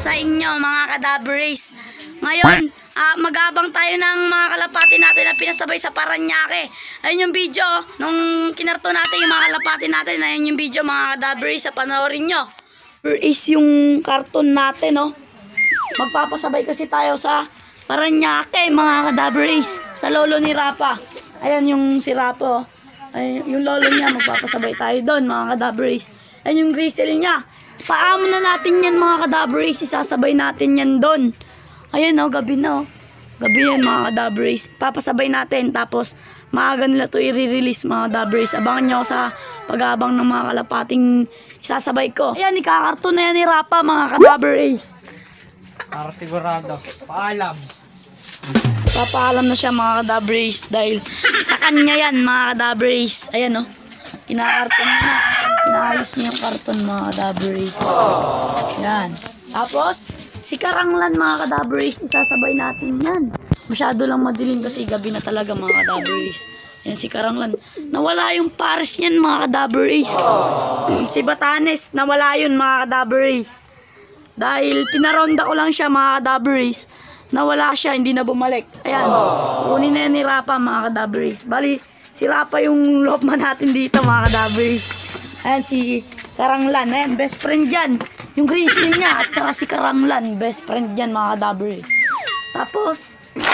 sa inyo mga kadabrace. Ngayon, magabang tayo ng mga kalapati natin na pinasabay sa Paranaque. Ayun yung video, nung kinarto natin yung mga kalapati natin, ayun yung video mga kadabrace, sa panoorin nyo. Here is yung karton natin, no? Magpapasabay kasi tayo sa Paranaque mga kadabrace, sa lolo ni Rapa. Ayan yung si Rapa, ay, yung lolo niya, magpapasabay tayo doon mga kadabrace. Ayan yung grisel niya. Paamo na natin yan mga kadabrace, isasabay natin yan doon. Ayan o, gabi na o. Gabi yan mga kadabrace. Papasabay natin, tapos maaga nila to i-release mga kadabrace. Abangan nyo sa pag-abang ng mga kalapating isasabay ko. Ayan, ikakarto na yan ni Rapa mga kadabrace. Para sigurado. Paalam. Papaalam na siya mga kadabrace dahil sa kanya yan mga kadabrace. Ayan o, kinakarton niya. Inaayos niya yung karton mga kadabrace. Yan. Tapos, si Karanglan mga kadabrace, isasabay natin yan. Masyado lang madilim kasi gabi na talaga mga kadabrace. Yan si Karanglan. Nawala yung pares niyan mga kadabrace. Si Batanes, nawala yun mga kadabrace. Dahil pinaronda ko lang siya mga kadabrace. Nawala siya, hindi na bumalik. Ayan, kunin na yan ni Rapa mga kadabrace. Bali, si Rapa yung lopman natin dito mga kadabrace. Ayan si Karanglan, ayan, best friend dyan. Yung grizzly niya at saka si Karanglan, best friend dyan mga kadabrace. Tapos,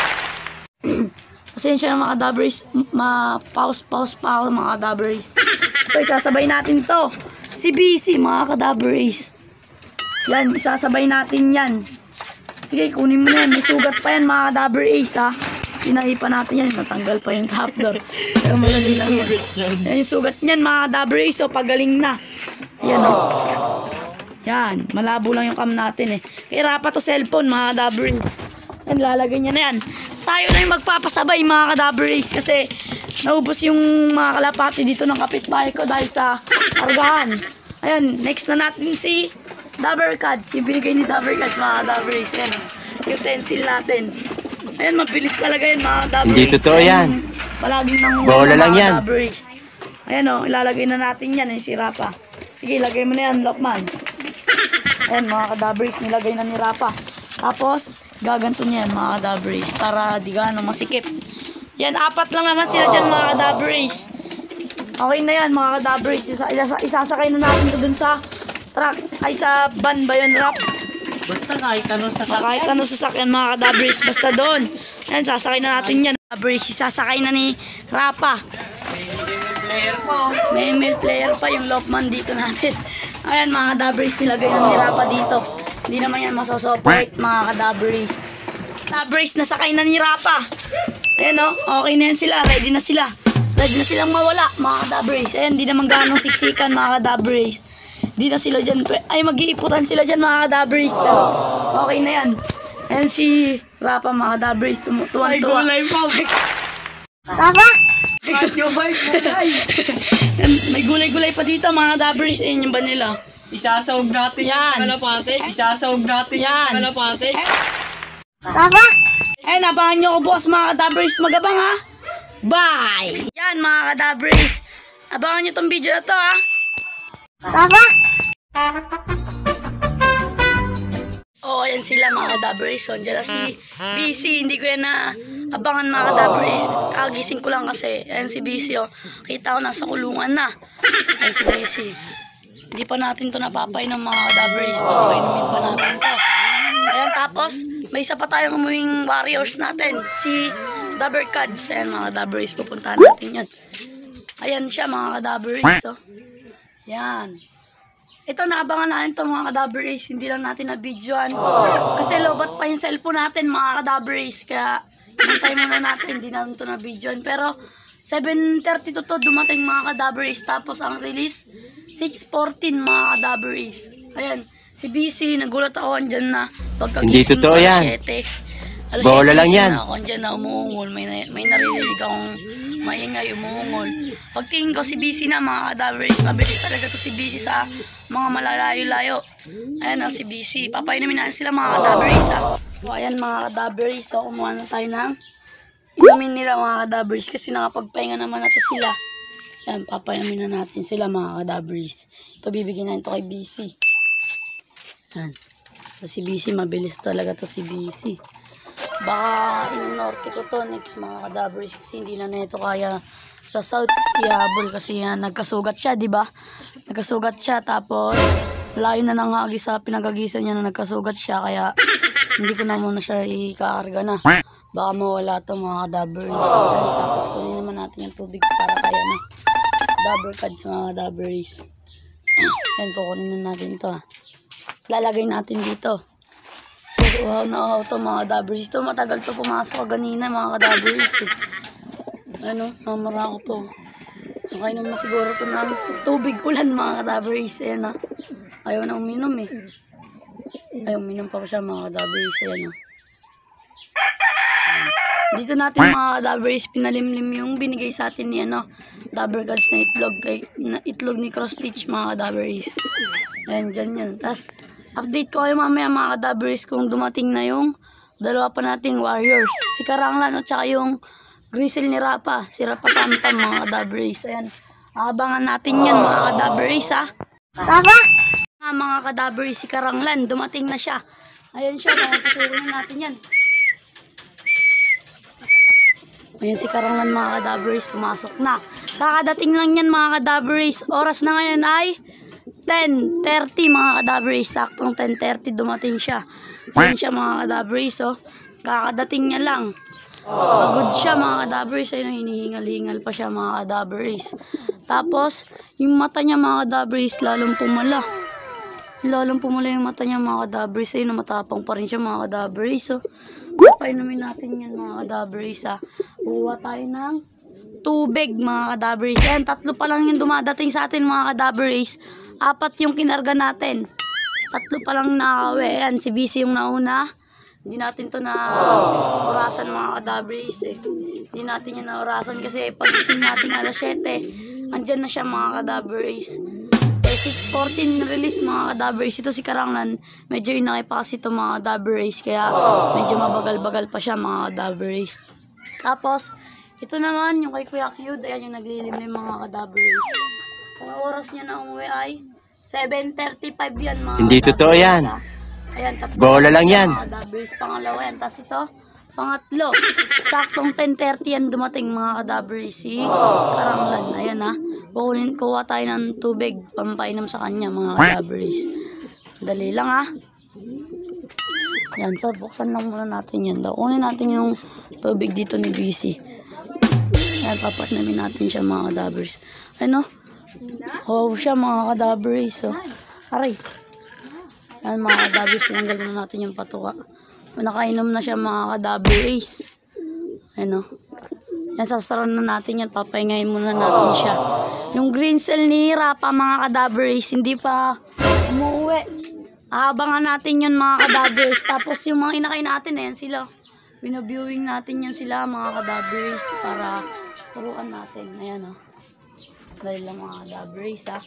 pasensya na mga kadabrace, ma-pause pa ako mga kadabrace. Ito, isasabay natin to. Si BC mga kadabrace. Yan, isasabay natin yan. Sige, kunin mo na yan. May sugat pa yan mga kadabrace ha. Pinahipa natin yan. Natanggal pa yung top door. Pero malali lang yan. Yan yung sugat niyan mga kadabrace. So, pagaling na. Yan o. Yan. Malabo lang yung cam natin eh. Kaya pa to cellphone mga kadabrace. Yan, lalagay niya na yan. Tayo na yung magpapasabay mga kadabrace. Kasi naubos yung mga kalapati dito ng kapitbahay ko dahil sa kargahan. Ayan, next na natin si Dabarkads. Yung binigay ni Dabarkads mga kadabrace. Ayan, utensil natin. Ayan, mabilis talaga yan mga kadabrace. Hindi totoo yan. Palaging nang bola lang yan. Kadabrace. Ayan o, ilalagay na natin yan si Rapa. Sige, ilagay mo na yan, Lokman. Ayan mga kadabrace, nilagay na ni Rapa. Tapos, gaganto niyan mga kadabrace para di gano'ng masikip. Yan, 4 lang naman sila dyan mga kadabrace. Okay na yan mga kadabrace. Isasakay na natin ito dun sa truck. Ay, sa van ba yun, Rap? Basta kahit anong sasakyan. Kahit anong sasakyan mga kadabrace, basta doon. Yan, sasakay na natin yan. Kadabrace, isasakay na ni Rapa. May player po. May email player pa yung Lokman dito natin. Ayan mga kadabrace, nilagay na ni Rapa dito. Hindi naman yan masosoperate mga kadabrace. Kadabrace, nasakay na ni Rapa. Ayan o, okay na yan sila. Ready na sila. Ready na silang mawala mga kadabrace. Ayan, di naman ganong siksikan mga kadabrace. Di na sila dyan. Ay, mag-iiputan sila dyan mga kadabrace. Pero okay na yan. Ayan si Rapa mga kadabrace. Tuwan-tuwa. Ay, gulay po. Rapa! Gulay. May gulay-gulay pa dito mga kadabrace. Ayan yung ba nila? Isasawag natin yan. Yung kalapate. Isasawag natin yan. Yung kalapate. Rapa! Ayan, abangan nyo ko bukas mga kadabrace. Magabang ha. Bye! Yan mga kadabrace. Abangan nyo tong video na to ha. Rapa! Oh, ayan sila mga kadabrace. So, andyan na si BC. Hindi ko yan na abangan mga kadabrace. Kagising ko lang kasi. Ayan si BC. Oh. Kita ko nasa kulungan na. Ayan si BC. Hindi pa natin to napapay ng mga kadabrace. Papainumin pa natin to. Ayan, tapos may isa pa tayong umuwing warriors natin. Si Dabarkads. Ayan mga kadabrace. Pupuntahan natin yan. Ayan siya mga kadabrace. So, yan. Ito, naabangan natin ito mga kadabrace. Hindi lang natin na-videoan. Kasi lobat pa yung cellphone natin mga kadabrace. Kaya, hintay muna natin. Hindi natin ito na-videoan. Pero, 7:30 to dumating mga kadabrace. Tapos, ang release, 6:14 mga kadabrace. Ayan, si BC, nagulat ako andyan na. Hindi totoo yan. Bola lang yan. Ako andyan na umuungol. May narinig akong maingay, umuungol. Pagtingin ko si BC na mga kadabrace, mabilis talaga to si BC sa mga malalayo-layo. Ayan na si BC. Papainumin natin sila mga kadabrace ha. O ayan mga kadabrace. So kumuha na tayo ng inumin nila mga kadabrace kasi nakapagpahinga naman na to sila. Ayan, papainumin na natin sila mga kadabrace. Ito bibigyan natin to kay BC. Ayan. Si BC, mabilis talaga to si BC. Baka inorte ko to next mga kadaveries kasi hindi na neto kaya sa south ihabol kasi yan. Nagkasugat siya, di ba? Nagkasugat siya tapos layo na nang hagi sa pinagagisan niya na nagkasugat siya kaya hindi ko na muna siya ikakarga na. Baka mawala to mga kadaveries. Tapos kunin naman natin yung tubig para kaya na dabber cards mga kadaveries. Yan, kukunin na natin to. Lalagay natin dito. Wow, na to mga kadaveries. Ito matagal to pumasok kanina mga kadaveries eh. Ano, namara ko po. Nakainom na siguro to ng tubig ulan mga kadaveries. Ayan na. Ayaw na uminom eh. Ayaw uminom pa siya mga kadaveries. Ayan na. Dito natin mga kadaveries pinalimlim yung binigay sa atin ni Dabber Cards na itlog. Na itlog ni Cross Stitch mga kadaveries. Ayan, dyan yan. Tapos, update ko kayo mamaya mga kadaveries kung dumating na yung dalawa pa nating warriors. Si Karanglan at saka yung Grizzle ni Rapa. Si Rapa Pampam mga kadaveries. Ayan. Abangan natin yan mga kadaveries ha. Papa? Mga kadaveries si Karanglan. Dumating na siya. Ayan siya. Pasukin na natin yan. Ayan si Karanglan mga kadaveries. Pumasok na. Kakadating lang yan mga kadaveries. Oras na ngayon ay 10:30 mga kadaveries. Saktong 10:30 dumating siya. Ayan siya mga kadaveries oh. Kakadating niya lang. Pagod siya mga kadaveries. Ayun, hinihingal-hingal pa siya mga kadaveries. Tapos, yung mata niya mga kadaveries lalong pumala. Lalong pumala yung mata niya mga kadaveries. Ayun, matapang pa rin siya mga kadaveries oh. Painumin natin yan mga kadaveries ha. Buwa tayo ng tubig mga kadaveries. Ayan, 3 pa lang yung dumadating sa atin mga kadaveries. 4 yung kinarga natin. 3 pa lang nakawe. Ayan, si BC yung nauna. Hindi natin to na orasan mga kadaveries eh. Hindi natin yan na orasan kasi pag-ising natin alas 7, andyan na siya mga kadaveries. 6:14 release mga kadaveries. Ito si Karanglan. Medyo inakay pa kasi ito mga kadaveries. Kaya medyo mabagal-bagal pa siya mga kadaveries. Tapos, ito naman yung kay Kuya Cute. Ayan yung naglilimlim mga kadaveries. Ang oras niya na umuwi ay 7:35 yan mga Hindi totoo yan. Ayan, 3 Bola lang yan. mga kadaveries. Pangalawa yan. Tapos ito, pangatlo. Saktong 10:30 yan dumating mga kadaveries. Si Karanglan. Ayan ha. Kuha tayo ng tubig. Pampainom sa kanya mga kadaveries. Dali lang ha. Yan. So, buksan lang muna natin yan daw. Kunin natin yung tubig dito ni BC. Ayan, papatnamin natin siya mga kadaveries. Ano? Wow siya mga kadaveries. Oh. Aray. Ayan mga kadaveries. Tinanggal muna natin yung patuka. Nakainom na siya mga kadaveries. Ano? Yan, sasaran na natin yan. Papahingayin muna natin siya. Yung green cell ni Rapa mga kadaveries, hindi pa umuwi. Abangan natin yun mga kadaveries. Tapos yung mga inakay natin, ayan sila. Binaviewing natin yan sila mga kadaveries para turuan natin. Ayan o. Dahil lang mga kadaveries ha.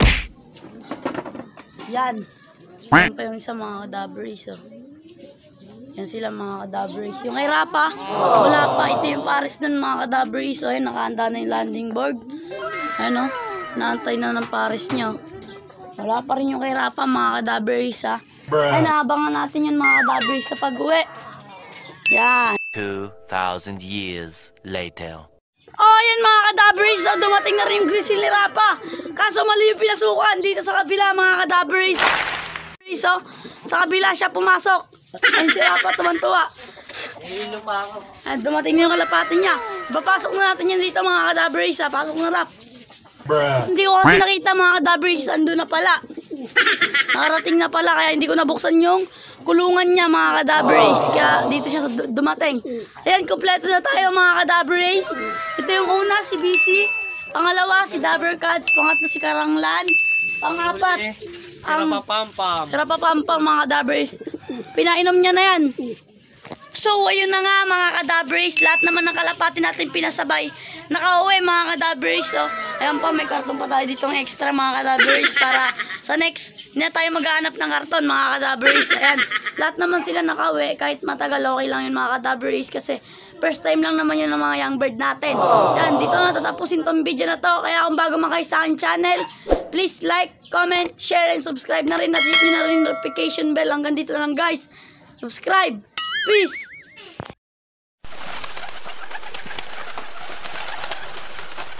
Yan. Yan pa yung isa mga kadaveries o. Yan sila mga kadaveries. Yung kay Rapa, wala pa. Ito yung pares dun mga kadaveries. O yan, nakahanda na yung landing board. Ano? Naantay na ng pares nyo. Wala pa rin yung kay Rapa mga kadaveries ha. Ay, naabangan natin yung mga kadaveries sa pag-uwi. Yan. 2,000 years later. Oh, yan mga kadaveries. So, dumating na rin yung Grizzle ni Rapa. Kaso mali yung pinasukan dito sa kabila mga kadaveries. So, sa kabila siya pumasok. Ayun si Rapa tumantuwa. Dumating na yung kalapati niya. Papasok na natin yan dito mga kadaveries ha. Pasok na Rap. Hindi ko kasi nakita mga kadaveries. Ando na pala. Nakarating na pala kaya hindi ko nabuksan yung kulungan niya mga kadaveries. Kaya dito siya dumating. Ayan, kompleto na tayo mga kadaveries. Ito yung una, si BC. Pangalawa, si Dabber Cards. Pangatlo, si Karanglan. Pangapat, ang Rapa Pampam mga kadaveries. Pinainom niya na yan. So, ayun na nga mga kadaveries. Lahat naman ng kalapati natin pinasabay. Nakauwi mga kadaveries. So, ayan pa, may karton pa tayo dito ng extra mga kadaveries para sa next, hindi na tayo maghahanap ng karton mga kadaveries. Ayan, lahat naman sila nakauwi. Kahit matagal, okay lang yun mga kadaveries kasi First time lang naman yun ng mga young bird natin. Yan, dito na tatapusin tong video na to. Kaya kung bago man kayo sa aking channel, please like, comment, share, and subscribe na rin. At hit nyo na rin notification bell. Hanggang dito na lang guys. Subscribe. Peace!